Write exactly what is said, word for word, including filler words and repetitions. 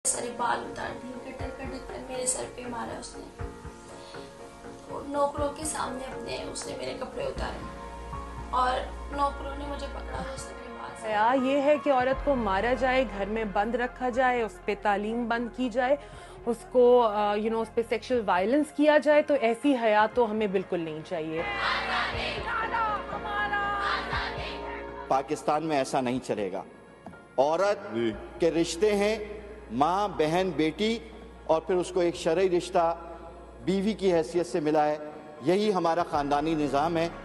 सारे बाल उतार दिए, कटर कटर कर मेरे सर पे मारा उसने। नौकरों के सामने अपने उसने मेरे कपड़े उतारे और नौकरों ने मुझे पकड़ा। उसने मेरे बाल से हया ये है कि औरत को मारा जाए, घर में बंद रखा जाए, उस पर तालीम बंद की जाए, उसको यू नो उस पर सेक्सुअल वायलेंस किया जाए, तो ऐसी हया तो हमें बिल्कुल नहीं चाहिए। पाकिस्तान में ऐसा नहीं चलेगा। औरत के रिश्ते हैं माँ, बहन, बेटी, और फिर उसको एक शरई रिश्ता बीवी की हैसियत से मिला है। यही हमारा ख़ानदानी निज़ाम है।